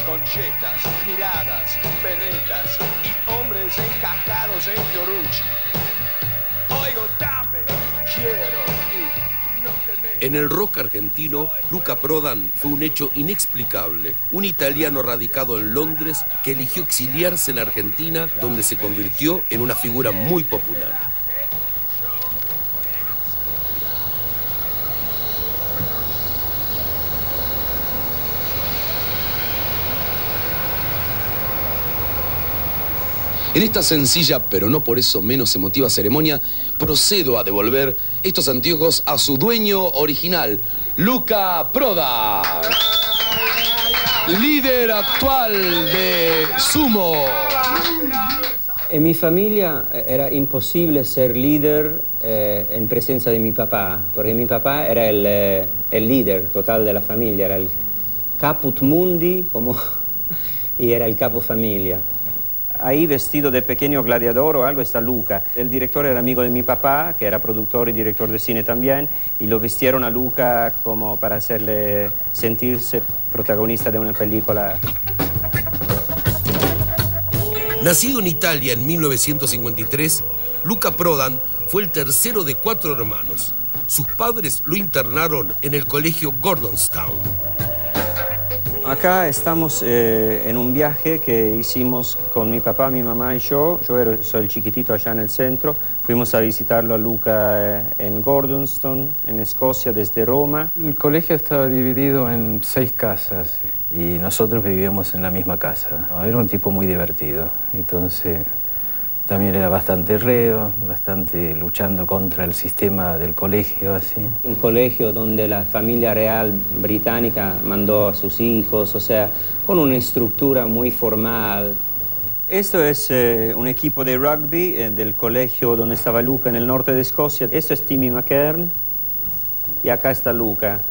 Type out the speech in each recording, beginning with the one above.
conchetas, miradas, berretas y hombres encajados en Fiorucci. Oigo, dame, quiero y no te metas. En el rock argentino, Luca Prodan fue un hecho inexplicable. Un italiano radicado en Londres que eligió exiliarse en Argentina, donde se convirtió en una figura muy popular. En esta sencilla, pero no por eso menos emotiva ceremonia, procedo a devolver estos anteojos a su dueño original, Luca Prodan, líder actual de Sumo. En mi familia era imposible ser líder en presencia de mi papá, porque mi papá era el líder total de la familia, era el caput mundi y era el capo familia. Ahí, vestido de pequeño gladiador o algo, está Luca. El director era amigo de mi papá, que era productor y director de cine también, y lo vistieron a Luca como para hacerle sentirse protagonista de una película. Nacido en Italia en 1953, Luca Prodan fue el tercero de 4 hermanos. Sus padres lo internaron en el colegio Gordonstown. Acá estamos en un viaje que hicimos con mi papá, mi mamá y yo. Soy el chiquitito allá en el centro. Fuimos a visitarlo a Luca en Gordonstown, en Escocia, desde Roma. El colegio estaba dividido en 6 casas y nosotros vivíamos en la misma casa. Era un tipo muy divertido, entonces también era bastante reo, bastante luchando contra el sistema del colegio, así. Un colegio donde la familia real británica mandó a sus hijos, o sea, con una estructura muy formal. Esto es un equipo de rugby del colegio donde estaba Luca en el norte de Escocia. Esto es Timmy McKern y acá está Luca.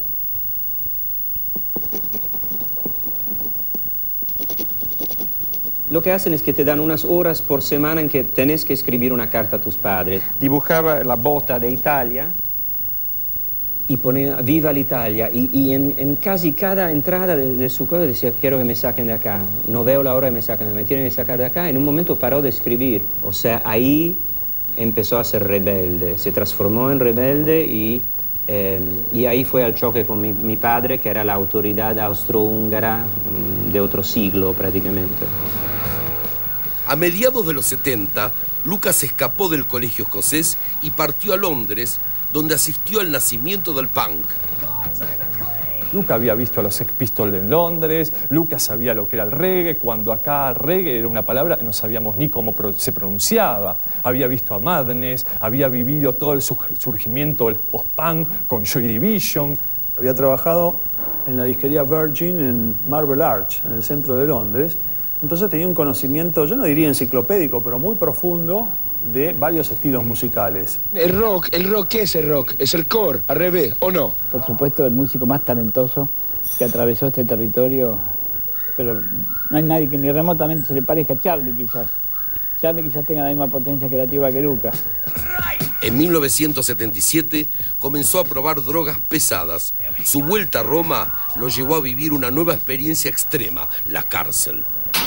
Lo que hacen es que te dan unas horas por semana en que tenés que escribir una carta a tus padres. Dibujaba la bota de Italia y ponía Viva l'Italia. Y en casi cada entrada de su cosa decía, quiero que me saquen de acá. No veo la hora que me saquen, me tienen que sacar de acá. En un momento paró de escribir. O sea, ahí empezó a ser rebelde. Se transformó en rebelde y ahí fue al choque con mi padre, que era la autoridad austrohúngara de otro siglo prácticamente. A mediados de los 70, Luca se escapó del colegio escocés y partió a Londres, donde asistió al nacimiento del punk. Luca había visto a los Sex Pistols en Londres, Luca sabía lo que era el reggae, cuando acá reggae era una palabra que no sabíamos ni cómo se pronunciaba. Había visto a Madness, había vivido todo el surgimiento del post-punk con Joy Division. Había trabajado en la disquería Virgin en Marble Arch, en el centro de Londres. Entonces tenía un conocimiento, yo no diría enciclopédico, pero muy profundo de varios estilos musicales. El rock, ¿qué es el rock? ¿Es el core, al revés, o no? Por supuesto, el músico más talentoso que atravesó este territorio, pero no hay nadie que ni remotamente se le parezca a Charlie, quizás. Charlie quizás tenga la misma potencia creativa que Luca. En 1977 comenzó a probar drogas pesadas. Su vuelta a Roma lo llevó a vivir una nueva experiencia extrema, la cárcel.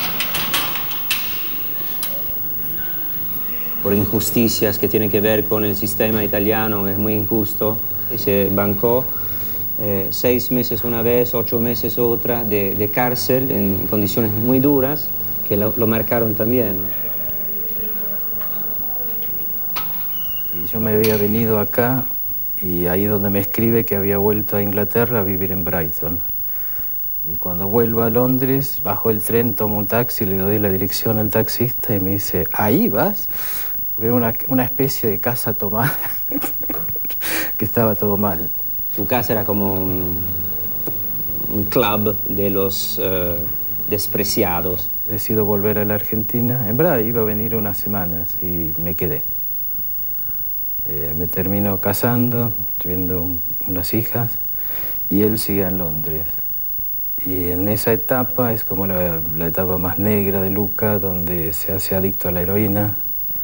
Por injusticias que tienen que ver con el sistema italiano, que es muy injusto. Se bancó 6 meses una vez, 8 meses otra de cárcel en condiciones muy duras, que lo marcaron también. Y yo me había venido acá y ahí donde me escribe que había vuelto a Inglaterra a vivir en Brighton. Y cuando vuelvo a Londres, bajo el tren, tomo un taxi, le doy la dirección al taxista y me dice, ¿ahí vas? Porque era una especie de casa tomada, que estaba todo mal. Su casa era como un club de los despreciados. Decido volver a la Argentina. En verdad iba a venir unas semanas y me quedé. Me termino casando, teniendo unas hijas, y él sigue en Londres. Y en esa etapa es como la etapa más negra de Luca, donde se hace adicto a la heroína.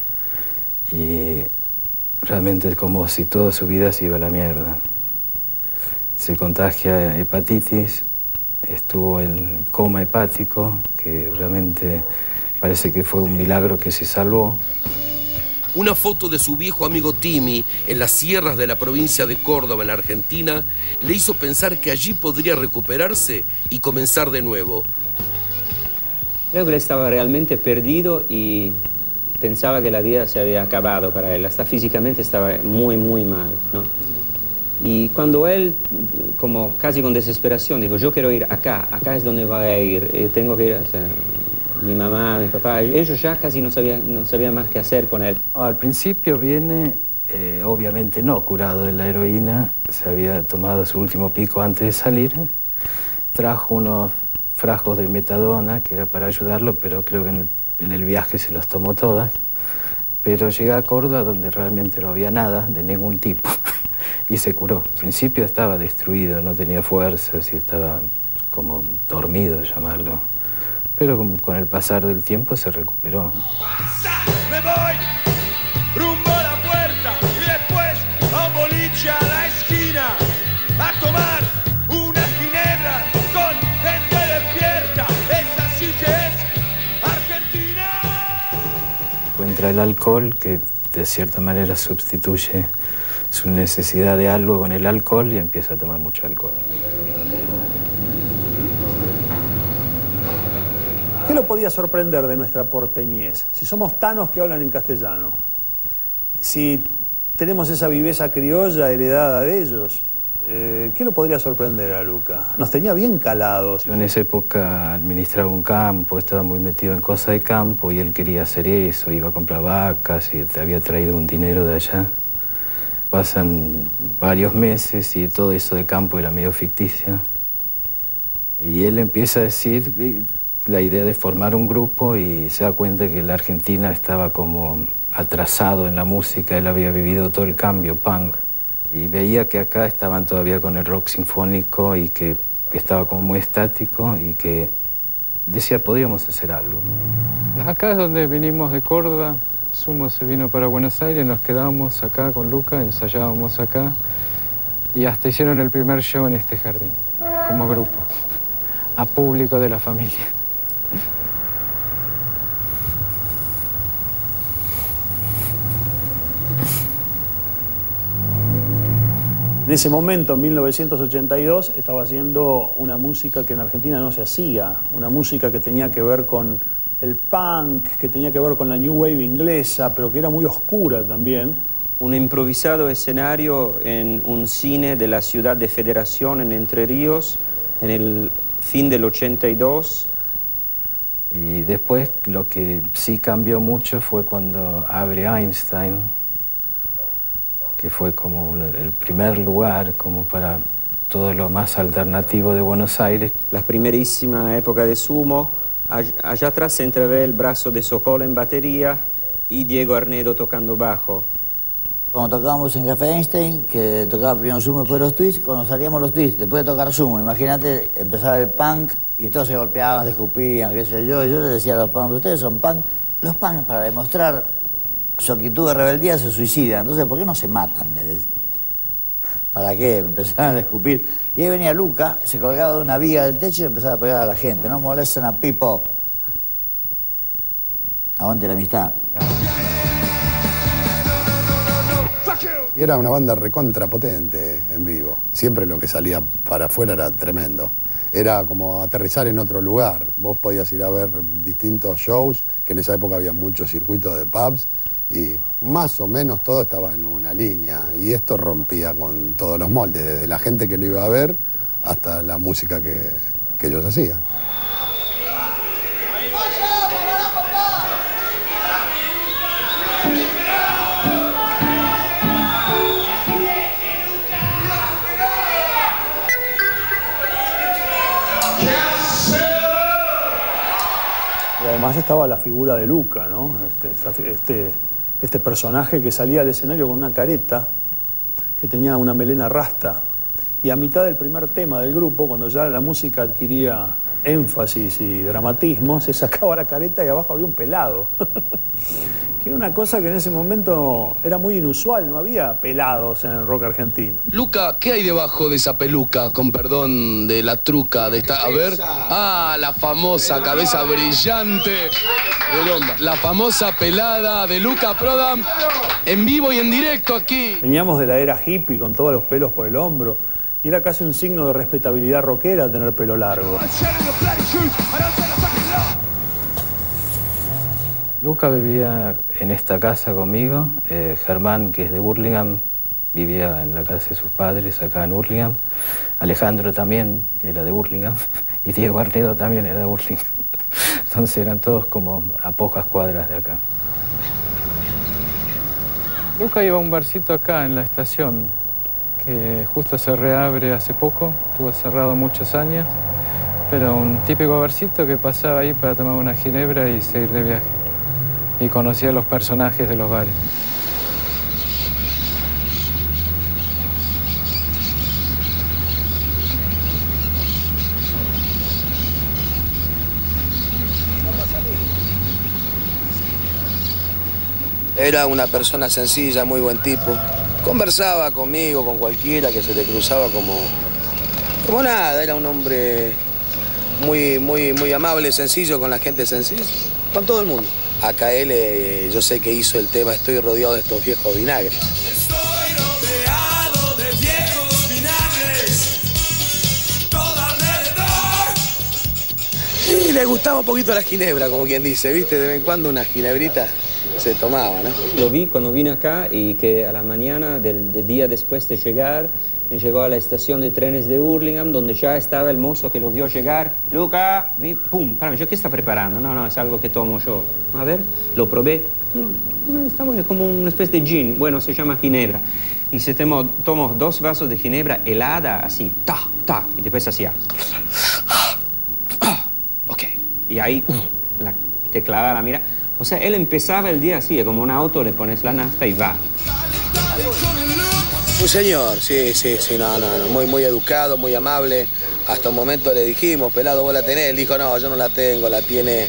Y realmente es como si toda su vida se iba a la mierda. Se contagia hepatitis estuvo en coma hepático, que realmente parece que fue un milagro que se salvó. Una foto de su viejo amigo Timmy en las sierras de la provincia de Córdoba, en la Argentina, le hizo pensar que allí podría recuperarse y comenzar de nuevo. Creo que él estaba realmente perdido y pensaba que la vida se había acabado para él. Hasta físicamente estaba muy, muy mal, ¿no? Y cuando él, como casi con desesperación, dijo, yo quiero ir acá, acá es donde voy a ir, tengo que ir, o sea, mi mamá, mi papá, ellos ya casi no sabían más qué hacer con él. Al principio viene, obviamente no curado de la heroína, se había tomado su último pico antes de salir, trajo unos frascos de metadona, que era para ayudarlo, pero creo que en el viaje se los tomó todas. Pero llega a Córdoba, donde realmente no había nada, de ningún tipo, y se curó. Al principio estaba destruido, no tenía fuerzas y estaba como dormido, llamarlo. Pero con el pasar del tiempo se recuperó. Me voy rumbo a la puerta y después a un boliche a la esquina a tomar una ginebra con gente despierta. Es así que es Argentina. Encuentra el alcohol, que de cierta manera sustituye su necesidad de algo con el alcohol, y empieza a tomar mucho alcohol. ¿Qué lo podía sorprender de nuestra porteñez? Si somos tanos que hablan en castellano, si tenemos esa viveza criolla heredada de ellos, ¿qué lo podría sorprender a Luca? Nos tenía bien calados. Yo en esa época administraba un campo, estaba muy metido en cosas de campo y él quería hacer eso, iba a comprar vacas y te había traído un dinero de allá. Pasan varios meses y todo eso de campo era medio ficticio. Y él empieza a decir la idea de formar un grupo y se da cuenta que la Argentina estaba como atrasado en la música. Él había vivido todo el cambio punk y veía que acá estaban todavía con el rock sinfónico y que estaba como muy estático y que decía, podríamos hacer algo. Acá es donde vinimos de Córdoba. Sumo se vino para Buenos Aires, nos quedábamos acá con Luca, ensayábamos acá y hasta hicieron el primer show en este jardín, como grupo, a público de la familia. En ese momento, en 1982, estaba haciendo una música que en Argentina no se hacía, una música que tenía que ver con el punk, que tenía que ver con la new wave inglesa, pero que era muy oscura también. Un improvisado escenario en un cine de la ciudad de Federación en Entre Ríos, en el fin del 82. Y después lo que sí cambió mucho fue cuando abre Einstein, que fue como el primer lugar como para todo lo más alternativo de Buenos Aires. La primerísima época de Sumo, allá atrás se entrevé el brazo de Sokol en batería y Diego Arnedo tocando bajo. Cuando tocábamos en Café Einstein, que tocaba primero Sumo y después los Twists, cuando salíamos los Twists, después de tocar Sumo, imagínate, empezaba el punk y todos se golpeaban, se escupían, qué sé yo, y yo les decía a los punk, ustedes son punk. Los punk, para demostrar su actitud de rebeldía, se suicidan. Entonces, ¿por qué no se matan? ¿Para qué? Empezaron a escupir. Y ahí venía Luca, se colgaba de una viga del techo y empezaba a pegar a la gente. No molesten a Pipo. Aguante la amistad. Y era una banda recontra potente en vivo. Siempre lo que salía para afuera era tremendo. Era como aterrizar en otro lugar. Vos podías ir a ver distintos shows, que en esa época había muchos circuitos de pubs, y más o menos todo estaba en una línea. Y esto rompía con todos los moldes, desde la gente que lo iba a ver hasta la música que ellos hacían. Y además estaba la figura de Luca, ¿no? Este personaje que salía al escenario con una careta, que tenía una melena rasta. Y a mitad del primer tema del grupo, cuando ya la música adquiría énfasis y dramatismo, se sacaba la careta y abajo había un pelado. que era una cosa que en ese momento era muy inusual, no había pelados en el rock argentino. Luca, ¿qué hay debajo de esa peluca? Con perdón de la truca de esta... A ver. Ah, la famosa cabeza brillante. Redonda. La famosa pelada de Luca Prodan en vivo y en directo aquí. Veníamos de la era hippie con todos los pelos por el hombro y era casi un signo de respetabilidad rockera tener pelo largo. Luca vivía en esta casa conmigo. Germán, que es de Hurlingham, vivía en la casa de sus padres acá en Hurlingham. Alejandro también era de Hurlingham y Diego Arnedo también era de Hurlingham. Entonces eran todos como a pocas cuadras de acá. Luca iba a un barcito acá en la estación, que justo se reabre hace poco, estuvo cerrado muchos años, pero un típico barcito que pasaba ahí para tomar una ginebra y seguir de viaje. Y conocía a los personajes de los bares. Era una persona sencilla, muy buen tipo. Conversaba conmigo, con cualquiera que se le cruzaba como nada. Era un hombre muy amable, sencillo, con la gente sencilla, con todo el mundo. Acá él, yo sé que hizo el tema Estoy rodeado de estos viejos vinagres. Estoy rodeado de viejos vinagres, todo alrededor. Y le gustaba un poquito la ginebra, como quien dice, ¿viste? De vez en cuando una ginebrita se tomaba, ¿no? Lo vi cuando vine acá y que a la mañana del día después de llegar, me llegó a la estación de trenes de Hurlingham, donde ya estaba el mozo que lo vio llegar. Luca, pum, para yo, ¿qué está preparando? No, es algo que tomo yo. A ver, lo probé. No, está bueno, es como una especie de gin. Bueno, se llama ginebra. Y se tomo 2 vasos de ginebra helada, así, y después hacía. Ok. Y ahí te clavaba la mira. O sea, él empezaba el día así, como un auto, le pones la nafta y va. Un señor, sí, no, muy educado, muy amable. Hasta un momento le dijimos, pelado, ¿vos la tenés? Él dijo, no, yo no la tengo, la tiene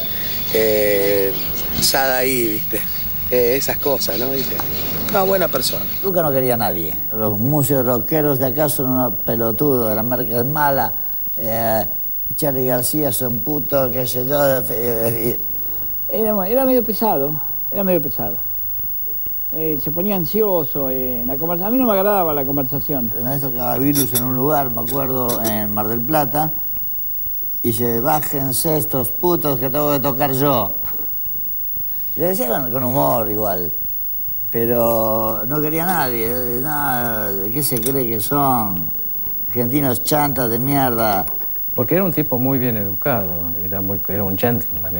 Sadaí, ¿viste? Esas cosas, ¿no? ¿Viste? Una buena persona. Luca no quería a nadie. Los músicos rockeros de acá son unos pelotudos, la marca es mala, Charly García es un puto, qué sé yo. Era medio pesado, se ponía ansioso en la conversación. A mí no me agradaba la conversación. Una vez tocaba Virus en un lugar, me acuerdo, en Mar del Plata, y se bájense estos putos que tengo que tocar yo. Y le decía con humor igual, pero no quería a nadie. Nada, ¿qué se cree que son? Argentinos chantas de mierda. Porque era un tipo muy bien educado, era un gentleman,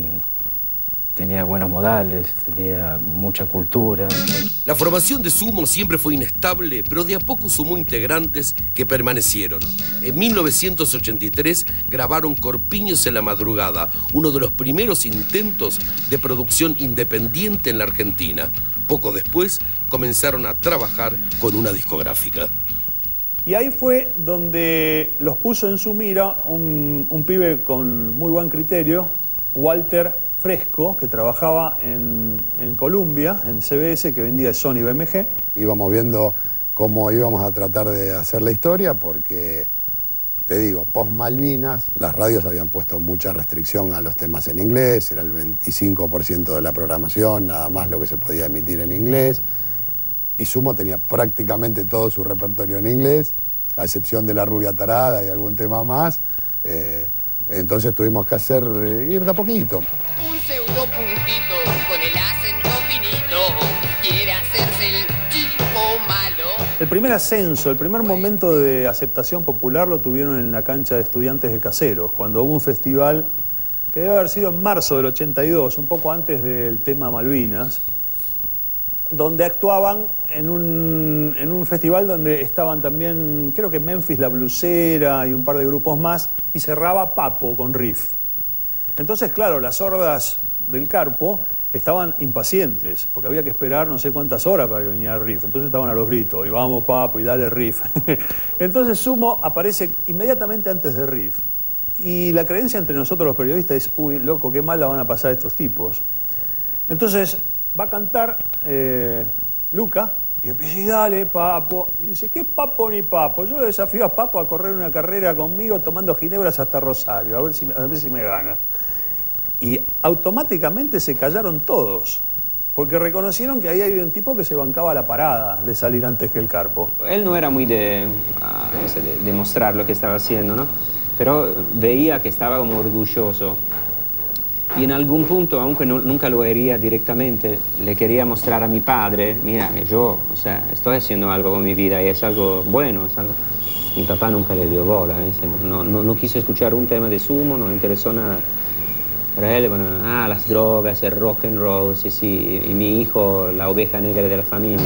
tenía buenos modales, tenía mucha cultura. La formación de Sumo siempre fue inestable, pero de a poco sumó integrantes que permanecieron. En 1983 grabaron Corpiños en la madrugada, uno de los primeros intentos de producción independiente en la Argentina. Poco después comenzaron a trabajar con una discográfica. Y ahí fue donde los puso en su mira un pibe con muy buen criterio, Walter Fresco, que trabajaba en Columbia, en CBS, que hoy en día es Sony BMG. Íbamos viendo cómo íbamos a tratar de hacer la historia porque, te digo, post Malvinas, las radios habían puesto mucha restricción a los temas en inglés, era el 25% de la programación, nada más lo que se podía emitir en inglés. Y Sumo tenía prácticamente todo su repertorio en inglés, a excepción de La Rubia Tarada y algún tema más. Entonces tuvimos que ir de a poquito. Un pseudo puntito con el acento finito quiere hacerse el chico malo. El primer ascenso, el primer momento de aceptación popular lo tuvieron en la cancha de Estudiantes de Caseros, cuando hubo un festival que debe haber sido en marzo del 82, un poco antes del tema Malvinas, donde actuaban en un festival donde estaban también, creo que Memphis La Blusera y un par de grupos más, y cerraba Papo con Riff. Entonces, claro, las hordas del Carpo estaban impacientes, porque había que esperar no sé cuántas horas para que viniera Riff. Entonces estaban a los gritos, y vamos Papo, y dale Riff. Entonces Sumo aparece inmediatamente antes de Riff. Y la creencia entre nosotros los periodistas es, uy, loco, qué mal la van a pasar estos tipos. Entonces Va a cantar Luca y empieza a decir, dale, Papo. Y dice, ¿qué Papo ni Papo? Yo le desafío a Papo a correr una carrera conmigo tomando ginebras hasta Rosario, a ver si me gana. Y automáticamente se callaron todos, porque reconocieron que ahí había un tipo que se bancaba la parada de salir antes que el Carpo. Él no era muy de mostrar lo que estaba haciendo, ¿no? Pero veía que estaba como orgulloso. Y en algún punto, aunque nunca lo haría directamente, le quería mostrar a mi padre, mira, que yo, o sea, estoy haciendo algo con mi vida y es algo bueno, es algo... Mi papá nunca le dio bola, no quiso escuchar un tema de Sumo, no le interesó nada. Para él, bueno, las drogas, el rock and roll, sí, sí, y mi hijo, la oveja negra de la familia.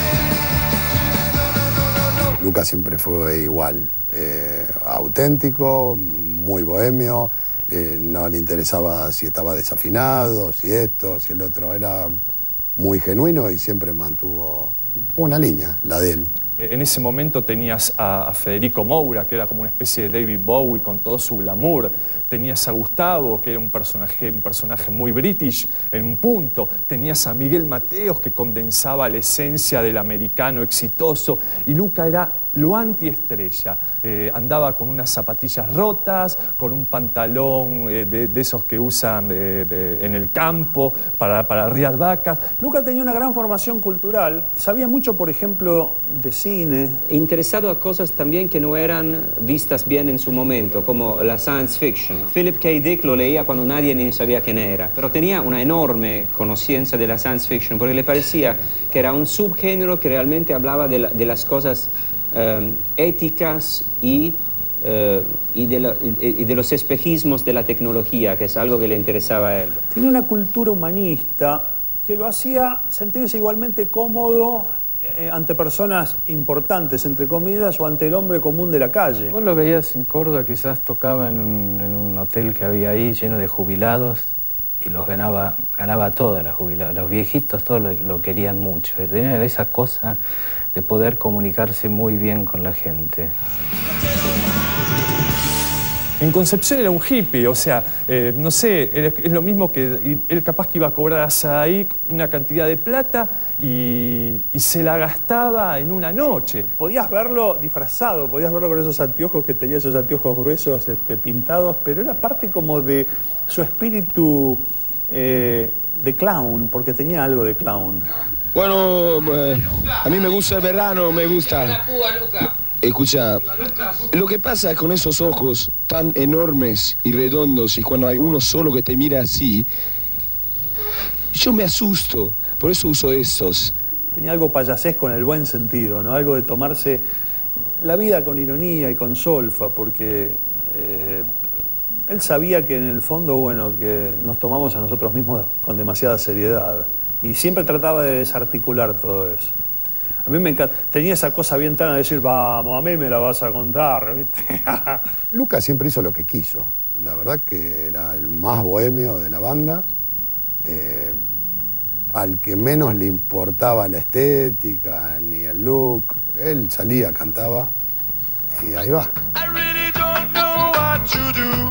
Luca siempre fue igual, auténtico, muy bohemio, no le interesaba si estaba desafinado, si esto, si el otro, era muy genuino y siempre mantuvo una línea, la de él. En ese momento tenías a Federico Moura, que era como una especie de David Bowie con todo su glamour. Tenías a Gustavo, que era un personaje muy british en un punto. Tenías a Miguel Mateos, que condensaba la esencia del americano exitoso. Y Luca era lo antiestrella. Andaba con unas zapatillas rotas, con un pantalón de esos que usan en el campo para arriar vacas. Luca tenía una gran formación cultural. Sabía mucho, por ejemplo, de cine. Interesado a cosas también que no eran vistas bien en su momento, como la science fiction. Philip K. Dick lo leía cuando nadie ni sabía quién era, pero tenía una enorme conciencia de la science fiction porque le parecía que era un subgénero que realmente hablaba de las cosas éticas y de los espejismos de la tecnología, que es algo que le interesaba a él. Tiene una cultura humanista que lo hacía sentirse igualmente cómodo ante personas importantes, entre comillas, o ante el hombre común de la calle. Vos lo veías en Córdoba, quizás tocaba en un hotel que había ahí lleno de jubilados y los ganaba todos los jubilados. Los viejitos todos lo querían mucho. Tenía esa cosa de poder comunicarse muy bien con la gente. En Concepción era un hippie, o sea, no sé, es lo mismo que él capaz que iba a cobrar a Sadaic una cantidad de plata y se la gastaba en una noche. Podías verlo disfrazado, podías verlo con esos anteojos que tenía, esos anteojos gruesos, pintados, pero era parte como de su espíritu de clown, porque tenía algo de clown. Bueno, a mí me gusta el verano, me gusta. Escucha, lo que pasa con esos ojos tan enormes y redondos y cuando hay uno solo que te mira así, yo me asusto, por eso uso estos. Tenía algo payasesco en el buen sentido, ¿no? Algo de tomarse la vida con ironía y con solfa, porque él sabía que en el fondo, bueno, que nos tomamos a nosotros mismos con demasiada seriedad. Y siempre trataba de desarticular todo eso. A mí me encanta. Tenía esa cosa bien tan de decir, vamos, a mí me la vas a contar, ¿viste? Luca siempre hizo lo que quiso. La verdad que era el más bohemio de la banda. Al que menos le importaba la estética ni el look. Él salía, cantaba y ahí va. I really don't know what to do.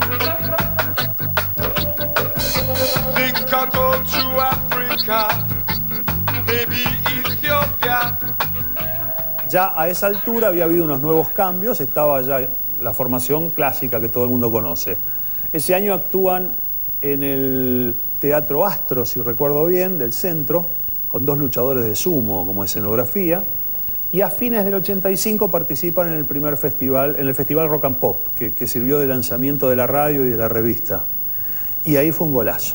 Think I'll go to Africa, maybe Ethiopia. Ya a esa altura había habido unos nuevos cambios, estaba ya la formación clásica que todo el mundo conoce. Ese año actúan en el Teatro Astro, si recuerdo bien, del centro, con 2 luchadores de sumo como escenografía, y a fines del 85 participan en el primer festival, en el Festival Rock and Pop, que sirvió de lanzamiento de la radio y de la revista. Y ahí fue un golazo.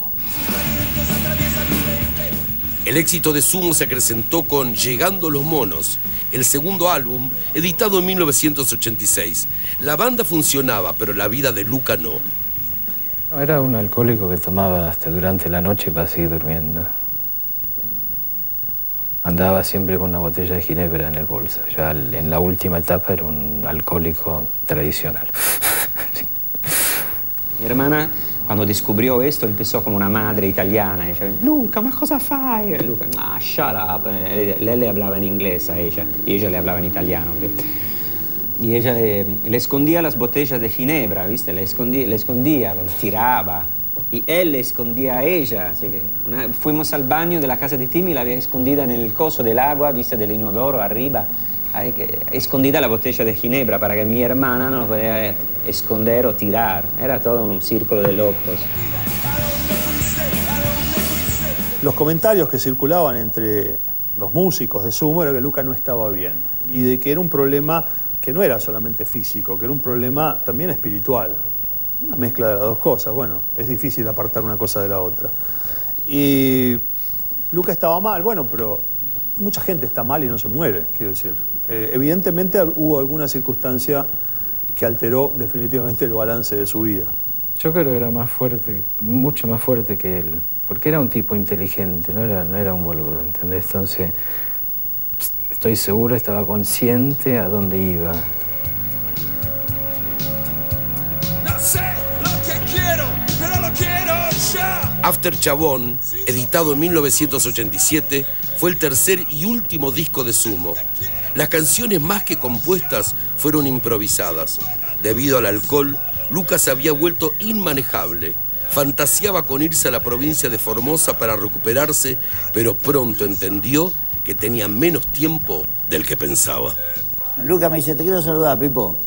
El éxito de Sumo se acrecentó con Llegando los Monos, el segundo álbum, editado en 1986. La banda funcionaba, pero la vida de Luca no. Era un alcohólico que tomaba hasta durante la noche para seguir durmiendo. Andaba siempre con una botella de ginebra en el bolso. Ya en la última etapa era un alcohólico tradicional. Sí. Mi hermana, cuando descubrió esto, empezó como una madre italiana. Y decía, Luca, ma cosa fai? E Luca, shut up. Lei le hablaba en inglés a ella, y ella le hablaba en italiano. Y ella le escondía las botellas de ginebra, ¿viste? Le escondía, las tiraba. y él le escondía a ella. Así que fuimos al baño de la casa de Timmy, la había escondida en el coso del agua, vista del inodoro arriba, escondida la botella de ginebra para que mi hermana no lo pudiera esconder o tirar. Era todo un círculo de locos. Los comentarios que circulaban entre los músicos de Sumo era que Luca no estaba bien y de que era un problema que no era solamente físico, que era un problema también espiritual. Una mezcla de las dos cosas. Bueno, es difícil apartar una cosa de la otra. Y Luca estaba mal, bueno, pero mucha gente está mal y no se muere, quiero decir. Evidentemente hubo alguna circunstancia que alteró definitivamente el balance de su vida. Yo creo que era más fuerte, mucho más fuerte que él, porque era un tipo inteligente, no era un boludo, ¿entendés? Entonces, estoy seguro, estaba consciente a dónde iba. No sé lo que quiero, pero lo quiero ya. After Chabón, editado en 1987, fue el tercer y último disco de Sumo. Las canciones más que compuestas fueron improvisadas. Debido al alcohol, Luca se había vuelto inmanejable. Fantaseaba con irse a la provincia de Formosa para recuperarse, pero pronto entendió que tenía menos tiempo del que pensaba. Luca me dice, te quiero saludar, Pipo.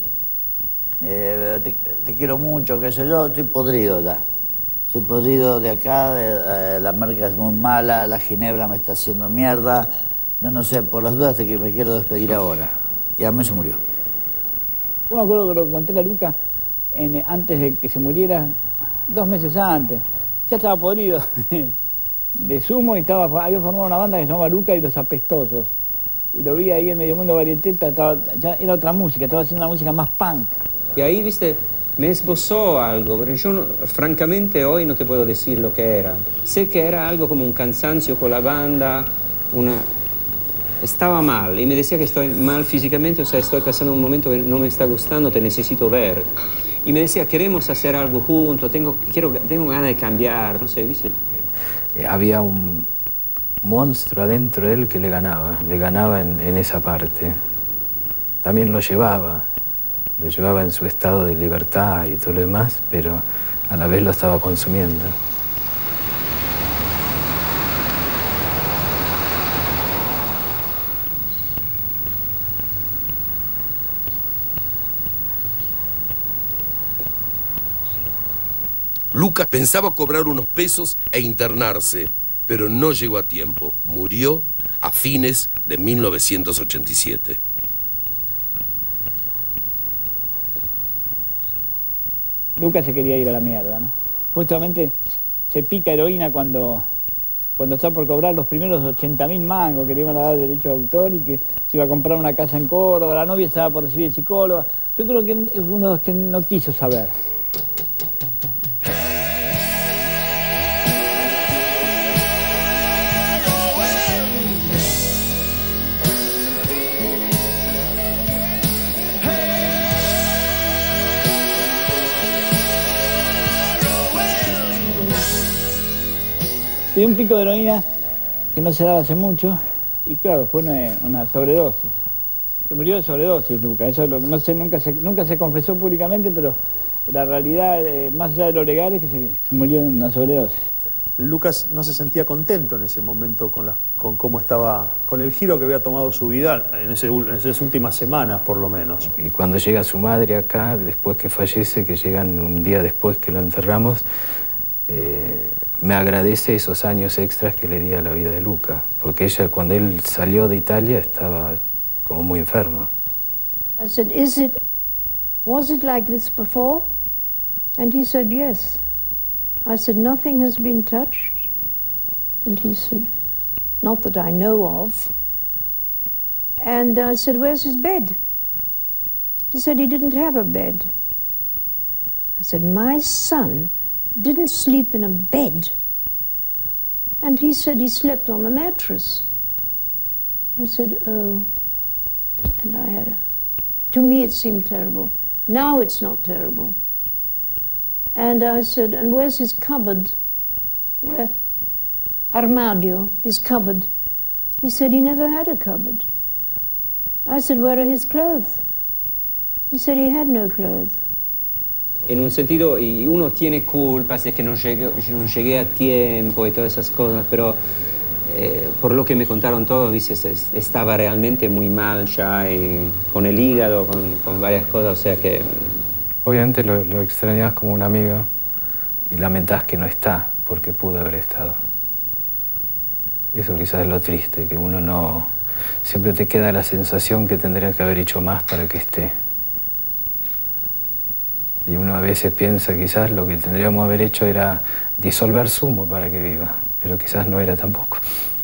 Te quiero mucho, qué sé yo, estoy podrido ya. Estoy podrido de acá, la marca es muy mala, la ginebra me está haciendo mierda. No sé, por las dudas de que me quiero despedir ahora. Y a mí se murió. Yo me acuerdo que lo conté a Luca antes de que se muriera, 2 meses antes. Ya estaba podrido de Sumo y había formado una banda que se llamaba Luca y los Apestosos. Y lo vi ahí en Medio Mundo Varieteta, ya era otra música, estaba haciendo una música más punk. Y ahí, viste, me esbozó algo, pero yo francamente hoy no te puedo decir lo que era. Sé que era algo como un cansancio con la banda, estaba mal y me decía que estoy mal físicamente, o sea, estoy pasando un momento que no me está gustando, te necesito ver. Y me decía, queremos hacer algo juntos, tengo ganas de cambiar, no sé, ¿viste? Había un monstruo adentro de él que le ganaba en esa parte. También lo llevaba en su estado de libertad y todo lo demás, pero a la vez lo estaba consumiendo. Lucas pensaba cobrar unos pesos e internarse, pero no llegó a tiempo. Murió a fines de 1987. Lucas se quería ir a la mierda, ¿no? Justamente se pica heroína cuando está por cobrar los primeros 80.000 mangos que le iban a dar derecho de autor y que se iba a comprar una casa en Córdoba, la novia estaba por recibir psicóloga. Yo creo que es uno de los que no quiso saber. Tenía un pico de heroína que no se daba hace mucho y claro, fue una sobredosis. Se murió de sobredosis, Luca. Eso es lo que nunca se confesó públicamente, pero la realidad, más allá de lo legal, es que se murió de una sobredosis. Lucas no se sentía contento en ese momento con cómo estaba, con el giro que había tomado su vida en esas últimas semanas, por lo menos. Y cuando llega su madre acá, después que fallece, que llegan un día después que lo enterramos, me agradece esos años extras que le di a la vida de Luca, porque ella, cuando él salió de Italia, estaba como muy enfermo. I said, was it like this before? And he said, yes. I said, nothing has been touched? And he said, not that I know of. And I said, where's his bed? He said he didn't have a bed. I said, my son didn't sleep in a bed. And he said he slept on the mattress. I said, oh. And I had to me it seemed terrible. Now it's not terrible. And I said, and where's his cupboard? Where? Armadio, his cupboard. He said he never had a cupboard. I said, where are his clothes? He said he had no clothes. en un sentido, y uno tiene culpas de que no llegué a tiempo y todas esas cosas, pero por lo que me contaron todos, dices, estaba realmente muy mal ya, y con el hígado, con varias cosas, o sea que... Obviamente lo extrañas como un amigo y lamentás que no está, porque pudo haber estado. Eso quizás es lo triste, que uno no... Siempre te queda la sensación que tendría que haber hecho más para que esté. Y uno a veces piensa quizás lo que tendríamos que haber hecho era disolver Sumo para que viva, pero quizás no era tampoco.